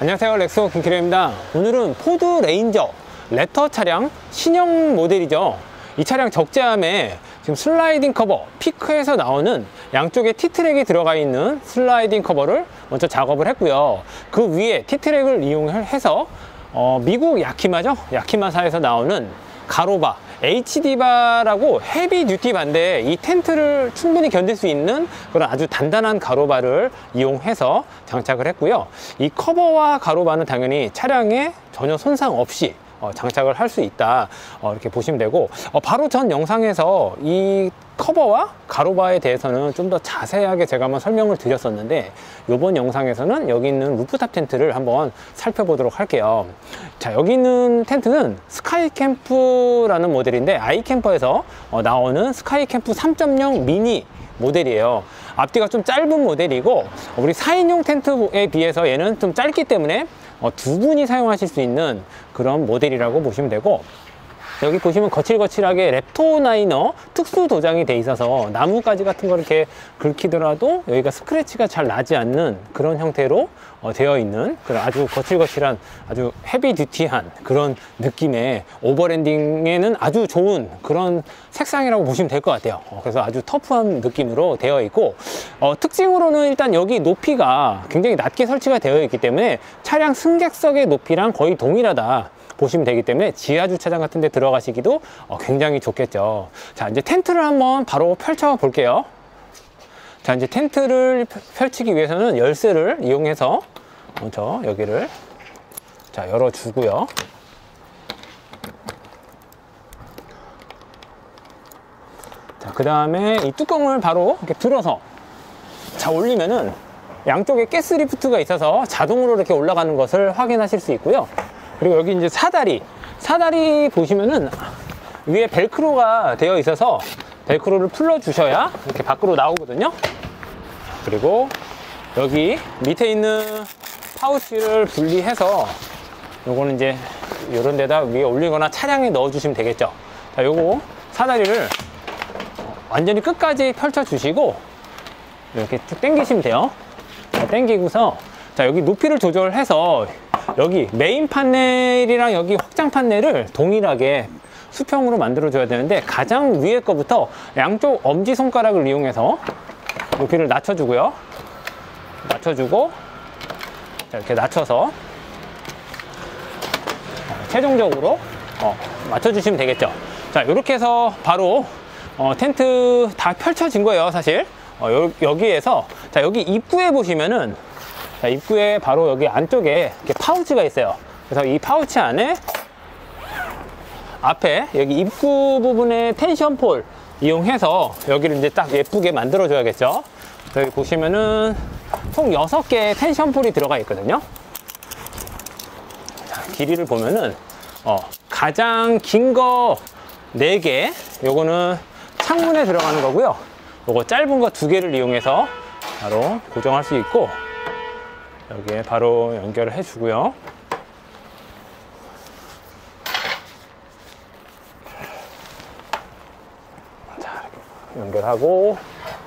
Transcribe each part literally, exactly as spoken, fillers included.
안녕하세요, 렉소 김키로입니다. 오늘은 포드 레인저 레터 차량 신형 모델이죠. 이 차량 적재함에 지금 슬라이딩 커버 피크에서 나오는 양쪽에 T트랙이 들어가 있는 슬라이딩 커버를 먼저 작업을 했고요. 그 위에 T트랙을 이용해서 어, 미국 야키마죠, 야키마사에서 나오는 가로바 에이치디바라고 헤비 듀티 반대에 이 텐트를 충분히 견딜 수 있는 그런 아주 단단한 가로바를 이용해서 장착을 했고요. 이 커버와 가로바는 당연히 차량에 전혀 손상 없이 어, 장착을 할 수 있다, 어, 이렇게 보시면 되고, 어, 바로 전 영상에서 이 커버와 가로바에 대해서는 좀 더 자세하게 제가 한번 설명을 드렸었는데, 이번 영상에서는 여기 있는 루프탑 텐트를 한번 살펴보도록 할게요. 자, 여기 있는 텐트는 스카이캠프라는 모델인데 아이캠퍼에서 어, 나오는 스카이캠프 삼 점 영 미니 모델이에요. 앞뒤가 좀 짧은 모델이고, 우리 사 인용 텐트에 비해서 얘는 좀 짧기 때문에 어, 두 분이 사용하실 수 있는 그런 모델이라고 보시면 되고, 여기 보시면 거칠거칠하게 랩토나이너 특수 도장이 돼 있어서 나뭇가지 같은 거 이렇게 긁히더라도 여기가 스크래치가 잘 나지 않는 그런 형태로 어, 되어 있는 그런 아주 거칠거칠한 아주 헤비 듀티한 그런 느낌의 오버랜딩에는 아주 좋은 그런 색상이라고 보시면 될 것 같아요. 어, 그래서 아주 터프한 느낌으로 되어 있고, 어, 특징으로는 일단 여기 높이가 굉장히 낮게 설치가 되어 있기 때문에 차량 승객석의 높이랑 거의 동일하다 보시면 되기 때문에 지하 주차장 같은 데 들어가시기도 어, 굉장히 좋겠죠. 자, 이제 텐트를 한번 바로 펼쳐 볼게요. 자, 이제 텐트를 펼치기 위해서는 열쇠를 이용해서 먼저 여기를 자 열어 주고요. 자, 그 다음에 이 뚜껑을 바로 이렇게 들어서 자 올리면은 양쪽에 가스 리프트가 있어서 자동으로 이렇게 올라가는 것을 확인하실 수 있고요. 그리고 여기 이제 사다리 사다리 보시면은 위에 벨크로가 되어 있어서 벨크로를 풀러 주셔야 이렇게 밖으로 나오거든요. 그리고 여기 밑에 있는 파우치를 분리해서 요거는 이제 요런 데다 위에 올리거나 차량에 넣어 주시면 되겠죠. 자, 요거 사다리를 완전히 끝까지 펼쳐 주시고 이렇게 쭉 당기시면 돼요. 자, 당기고서 자 여기 높이를 조절해서 여기 메인 판넬이랑 여기 확장 판넬을 동일하게 수평으로 만들어 줘야 되는데, 가장 위에 거부터 양쪽 엄지손가락을 이용해서 높이를 낮춰 주고요. 낮춰 주고 자, 이렇게 낮춰서 최종적으로 어, 맞춰 주시면 되겠죠. 자, 이렇게 해서 바로 어, 텐트 다 펼쳐진 거예요. 사실 어, 요, 여기에서 자 여기 입구에 보시면은 자, 입구에 바로 여기 안쪽에 이렇게 파우치가 있어요. 그래서 이 파우치 안에 앞에 여기 입구 부분에 텐션 폴 이용해서 여기를 이제 딱 예쁘게 만들어 줘야겠죠. 여기 보시면은 총 여섯 개의 텐션 폴이 들어가 있거든요. 자, 길이를 보면은 어, 가장 긴 거 네 개, 요거는 창문에 들어가는 거고요. 요거 짧은 거 두 개를 이용해서 바로 고정할 수 있고, 여기에 바로 연결을 해 주고요. 자, 이렇게 연결하고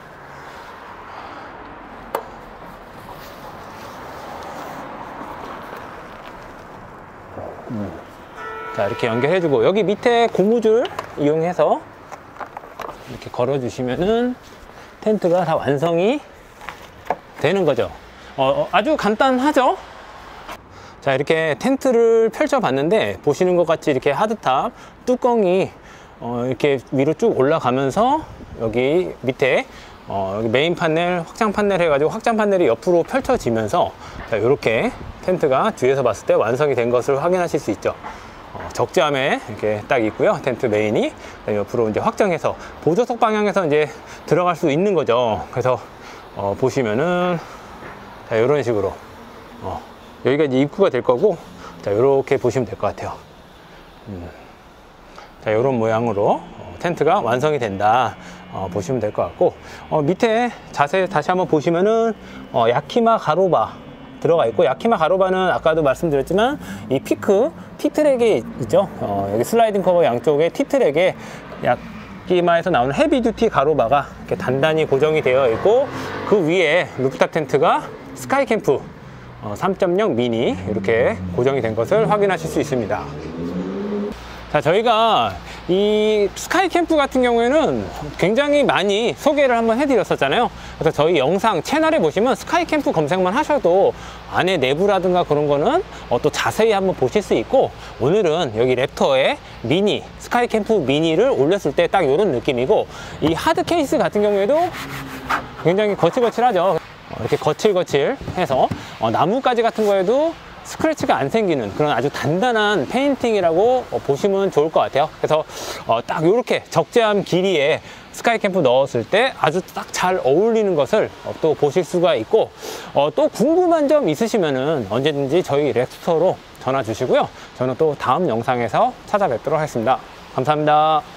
음. 자, 이렇게 연결해 주고 여기 밑에 고무줄 이용해서 이렇게 걸어 주시면은 텐트가 다 완성이 되는 거죠. 어, 아주 간단하죠? 자, 이렇게 텐트를 펼쳐 봤는데 보시는 것 같이 이렇게 하드탑 뚜껑이 어, 이렇게 위로 쭉 올라가면서 여기 밑에 어, 여기 메인 판넬, 확장 판넬 해가지고 확장 판넬이 옆으로 펼쳐지면서 자, 이렇게 텐트가 뒤에서 봤을 때 완성이 된 것을 확인하실 수 있죠. 어, 적재함에 이렇게 딱 있고요. 텐트 메인이 옆으로 이제 확장해서 보조석 방향에서 이제 들어갈 수 있는 거죠. 그래서 어, 보시면은 자, 이런 식으로 어, 여기가 이제 입구가 될 거고, 자, 이렇게 보시면 될 것 같아요. 음. 자, 이런 모양으로 어, 텐트가 완성이 된다 어, 보시면 될 것 같고, 어, 밑에 자세히 다시 한번 보시면은 어, 야키마 가로바 들어가 있고, 야키마 가로바는 아까도 말씀드렸지만 이 피크 T트랙이 있죠. 어, 여기 슬라이딩 커버 양쪽에 T트랙에 야키마에서 나오는 헤비 듀티 가로바가 이렇게 단단히 고정이 되어 있고, 그 위에 루프탑 텐트가 스카이캠프 삼 점 영 미니 이렇게 고정이 된 것을 확인하실 수 있습니다. 자, 저희가 이 스카이캠프 같은 경우에는 굉장히 많이 소개를 한번 해드렸었잖아요. 그래서 저희 영상 채널에 보시면 스카이캠프 검색만 하셔도 안에 내부라든가 그런 거는 어, 또 자세히 한번 보실 수 있고, 오늘은 여기 랩터에 미니, 스카이캠프 미니를 올렸을 때 딱 이런 느낌이고, 이 하드 케이스 같은 경우에도 굉장히 거칠거칠하죠. 이렇게 거칠거칠해서 어, 나뭇가지 같은 거에도 스크래치가 안 생기는 그런 아주 단단한 페인팅이라고 어, 보시면 좋을 것 같아요. 그래서 어, 딱 이렇게 적재함 길이에 스카이캠프 넣었을 때 아주 딱 잘 어울리는 것을 어, 또 보실 수가 있고, 어, 또 궁금한 점 있으시면은 언제든지 저희 렉스토어로 전화 주시고요. 저는 또 다음 영상에서 찾아뵙도록 하겠습니다. 감사합니다.